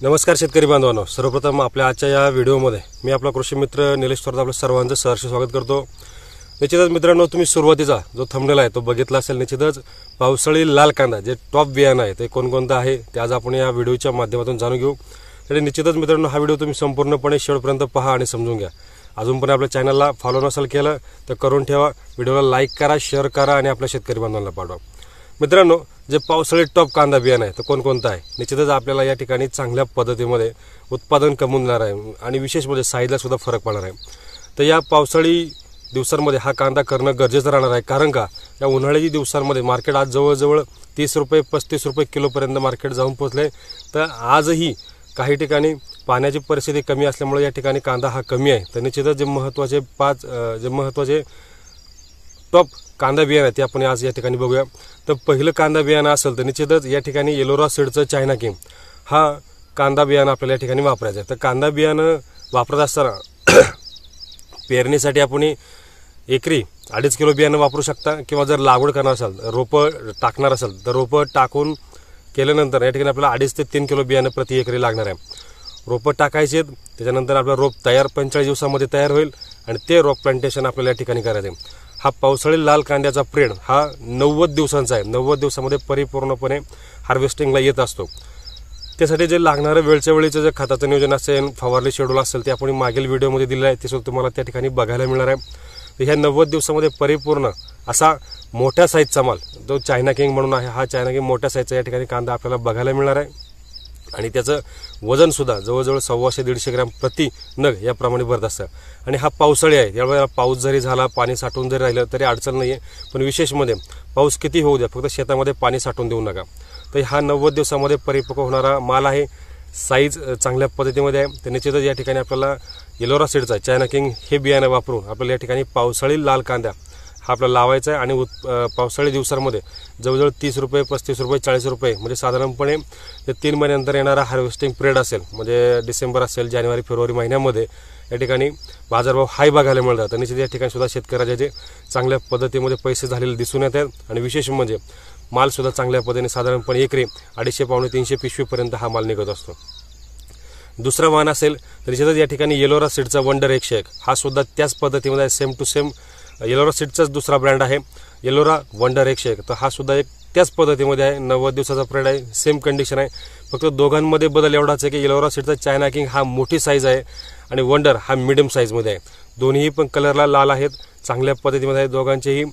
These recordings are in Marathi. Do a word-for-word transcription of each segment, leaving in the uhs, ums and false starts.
नमस्कार शेतकरी बांधवांनो, सर्वप्रथम आपल्या आजच्या या व्हिडिओमध्ये मी आपला कृषी मित्र निलेश थोरात आपल्या सर्वांचं सहर्ष स्वागत करतो। निश्चितच मित्रांनो, तुम्ही सुरुवातीचा जो थंबनेल आहे तो बघितला असेल। निश्चितच पावसाळी लाल कांदा जे टॉप बियाणं आहे ते कोणकोणतं आहे ते आज आपण या व्हिडिओच्या माध्यमातून जाणून घेऊ। तर निश्चितच मित्रांनो, हा व्हिडिओ तुम्ही संपूर्णपणे शेवटपर्यंत पहा आणि समजून घ्या। अजून पण आपल्या चॅनलला फॉलो नसेल केलं तर करून ठेवा, व्हिडिओला लाईक करा, शेअर करा आणि आपल्या शेतकरी बांधवांना पाठवा। मित्रांनो, जे पावसाळी टॉप कांदा बियाणं आहे तर कोणकोणतं आहे, निश्चितच आपल्याला या ठिकाणी चांगल्या पद्धतीमध्ये उत्पादन कमवणार आहे आणि विशेष म्हणजे साईजला सुद्धा फरक पडणार आहे। तर या पावसाळी दिवसांमध्ये हा कांदा करणं गरजेचं राहणार आहे, कारण का या उन्हाळ्याच्या दिवसांमध्ये मार्केट आज जवळजवळ तीस रुपये पस्तीस रुपये किलोपर्यंत मार्केट जाऊन पोहोचले। तर आजही काही ठिकाणी पाण्याची परिस्थिती कमी असल्यामुळे या ठिकाणी कांदा हा कमी आहे। तर निश्चितच जे महत्त्वाचे पाच जे महत्त्वाचे टॉप कांदा बियाणं आहे ते आपण आज या ठिकाणी बघूया। तर पहिलं कांदा बियाणं असेल तर निश्चितच या ठिकाणी एलोरा सीडचं चायना किंग हा कांदा बियाणं आपल्याला या ठिकाणी वापरायचं आहे। तर कांदा बियाणं वापरत असताना पेरणीसाठी आपण एकरी अडीच किलो बियाणं वापरू शकता, किंवा जर लागवड करणार असाल रोपं टाकणार असेल तर रोपं टाकून केल्यानंतर या ठिकाणी आपल्याला अडीच ते तीन किलो बियाणं प्रति एकरी लागणार आहे। रोपं टाकायचे, त्याच्यानंतर आपला रोप तयार पंचेचाळीस दिवसामध्ये तयार होईल आणि ते रोप प्लांटेशन आपल्याला या ठिकाणी करायचं आहे। हा पावसाळी लाल कांद्याचा प्रेड हा नव्वद दिवसांचा आहे। नव्वद दिवसामध्ये परिपूर्णपणे हार्वेस्टिंगला येत असतो। त्यासाठी जे लागणारं वेळच्या वेळीचं जे खताचं नियोजन असेल, फवारणी शेड्यूल असेल ते आपण मागील व्हिडिओमध्ये दिलेलं आहे, ते सुद्धा तुम्हाला त्या ठिकाणी बघायला मिळणार आहे। तर ह्या नव्वद दिवसामध्ये परिपूर्ण असा मोठ्या साईजचा माल जो चायना किंग म्हणून आहे, हा चायना किंग मोठ्या साईजचा या ठिकाणी कांदा आपल्याला बघायला मिळणार आहे आणि त्याचं वजन सुद्धा जवळजवळ सव्वाशे दीडशे ग्रॅम प्रति नग याप्रमाणे भरत असतं। आणि हा पावसाळी आहे, यावेळेला पाऊस जरी झाला, पाणी साठून जरी राहिलं तरी अडचण नाही आहे, पण विशेष मध्ये पाऊस किती होऊ द्या, फक्त शेतामध्ये पाणी साठवून देऊ नका। तर हा नव्वद दिवसामध्ये परिपक्व होणारा माल आहे, साईज चांगल्या पद्धतीमध्ये आहे। तर निश्चितच या ठिकाणी आपल्याला एलोरा सीडचा चायना किंग हे बियाणं वापरून आपल्याला या ठिकाणी पावसाळी लाल कांदा हा आपल्याला लावायचा आहे आणि पावसाळी दिवसांमध्ये जवळजवळ तीस रुपये पस्तीस रुपये चाळीस रुपये म्हणजे साधारणपणे ते तीन महिन्यानंतर येणारा हार्वेस्टिंग पिरियड असेल, म्हणजे डिसेंबर असेल, जानेवारी फेब्रुवारी महिन्यामध्ये या ठिकाणी बाजारभाव हाय बघायला मिळतात। तर निश्चित या ठिकाणी सुद्धा शेतकऱ्याचे जे चांगल्या पद्धतीमध्ये पैसे झालेले दिसून येत आहेत आणि विशेष म्हणजे माल सुद्धा चांगल्या पद्धतीने साधारणपणे एकरी अडीचशे पावणे तीनशे पिशवीपर्यंत हा माल निघत असतो। दुसरा वाहन असेल तर निश्चितच या ठिकाणी एलोरा सीडचा वंडर एकशे एक हा सुद्धा त्याच पद्धतीमध्ये सेम टू सेम एलोरा सीडचाच दुसरा ब्रँड आहे एलोरा वंडर एकशे एक। तर हा सुद्धा एक त्याच पद्धतीमध्ये आहे, नव्वद दिवसाचा प्रेड आहे, सेम कंडिशन आहे। फक्त दोघांमध्ये बदल एवढाच आहे की एलोरा सीडचा चायना किंग हा मोठी साईज आहे आणि वंडर हा मिडियम साईजमध्ये आहे। दोन्ही पण कलरला लाल आहेत, चांगल्या पद्धतीमध्ये आहेत, दोघांचेही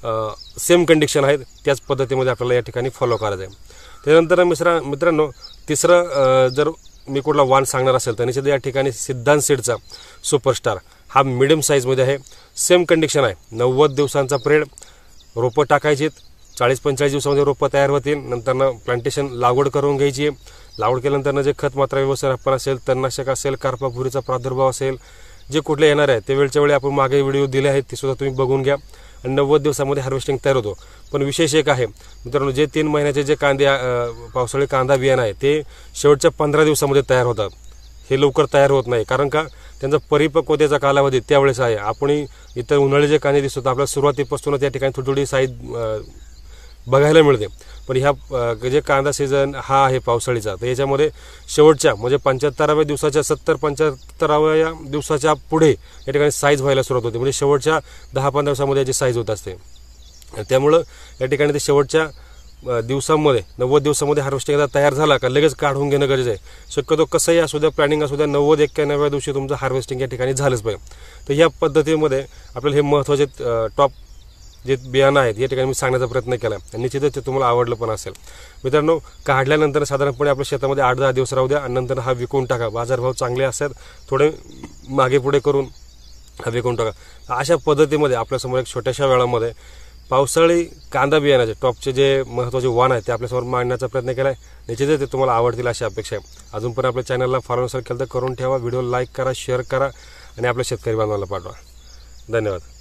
सेम कंडिशन आहेत, त्याच पद्धतीमध्ये आपल्याला या ठिकाणी फॉलो करायचं आहे। त्यानंतर मित्रा मित्रांनो तिसरं जर मी कुठला वाण सांगणार असेल तर निश्चित या ठिकाणी सिद्धांत सीडचा सुपरस्टार हा मिडियम साईजमध्ये आहे, सेम कंडिशन आहे, नव्वद दिवसांचा प्रेड, रोपं टाकायची, चाळीस पंचेचाळीस दिवसामध्ये रोपं तयार होतील, नंतर प्लांटेशन लागवड करून घ्यायची। लागवड केल्यानंतर जे खत मात्रा व्यवस्थापन असेल, तणनाशक असेल, कार्पाफुरीचा प्रादुर्भाव असेल, जे कुठले येणार आहे ते वेळच्या वेळी आपण मागे व्हिडिओ दिले आहेत ते सुद्धा तुम्ही बघून घ्या आणि नव्वद दिवसामध्ये हार्वेस्टिंग तयार होतो। पण विशेष एक आहे मित्रांनो, जे तीन महिन्याचे जे कांदे पावसाळी कांदा बियाणं आहे ते शेवटच्या पंधरा दिवसामध्ये तयार होतात, हे लवकर तयार होत नाही, कारण का त्यांचा परिपक्वतेचा कालावधी त्यावेळेस आहे। आपण इतर उन्हाळी जे कांदे दिसतो आपल्याला सुरुवातीपासूनच या ठिकाणी थोडी थोडी साईज बघायला मिळते, पण ह्या जे कांदा सीझन हा आहे पावसाळीचा तर याच्यामध्ये शेवटच्या म्हणजे पंच्याहत्तराव्या दिवसाच्या सत्तर पंच्याहत्तराव्या दिवसाच्या पुढे या ठिकाणी साईज व्हायला सुरुवात होते, म्हणजे शेवटच्या दहा पंधरा दिवसामध्ये याची साईज होत असते। त्यामुळं या ठिकाणी ते शेवटच्या दिवसांमध्ये नव्वद दिवसामध्ये हार्वेस्टिंग तयार झाला का लगेच काढून घेणं गरजेचं आहे। शक्यतो कसंही असू द्या, प्लॅनिंग असू द्या, नव्वद एक्क्याण्णव्या दिवशी तुमचं हार्वेस्टिंग या ठिकाणी झालंच पाहिजे। तर या पद्धतीमध्ये आपल्याला हे महत्त्वाचे टॉप जे बियाणं आहेत या ठिकाणी मी सांगण्याचा प्रयत्न केला आणि निश्चितच ते तुम्हाला आवडलं पण असेल। मित्रांनो, काढल्यानंतर साधारणपणे आपल्या शेतामध्ये आठ दहा दिवस राहू द्या आणि नंतर हा विकून टाका, बाजारभाव चांगले असतात थोडे मागे पुढे करून हा विकून टाका। अशा पद्धतीमध्ये आपल्यासमोर एक छोट्याशा वेळामध्ये पावसाळी कांदा बियाण्याचे टॉपचे जे महत्त्वाचे वाण आहेत ते आपल्यासमोर मांडण्याचा प्रयत्न केला आहे। निश्चितच ते तुम्हाला आवडतील अशी अपेक्षा आहे। अजून पण आपल्या चॅनलला फॉलो नसेल केलं तर करून ठेवा, व्हिडिओ लाईक करा, शेअर करा आणि आपल्या शेतकरी बांधवांना पाठवा। धन्यवाद।